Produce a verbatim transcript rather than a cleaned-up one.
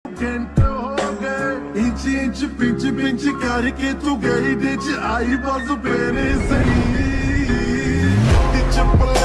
ਘੰਟੇ ਹੋ ਗਏ ਇੰਚ ਇੰਚ ਪਿੰਚ ਪਿੰਚ ਕਰਕੇ ਤੂੰ ਗਈ ਦੇ ਚ ਆਈ ਬਸ ਮੇਰੇ ਸਹੀ